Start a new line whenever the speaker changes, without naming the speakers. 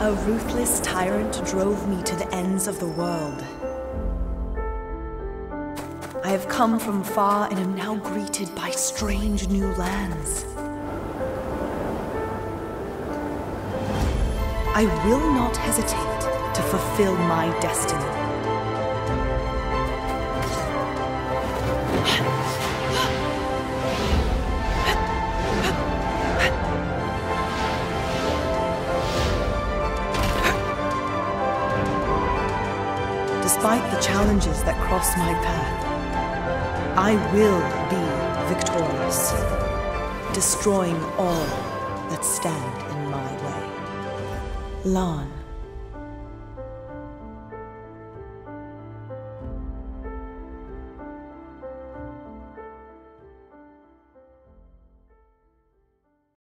A ruthless tyrant drove me to the ends of the world. I have come from far and am now greeted by strange new lands. I will not hesitate to fulfill my destiny. Despite the challenges that cross my path, I will be victorious, destroying all that stand in my way. Lahn.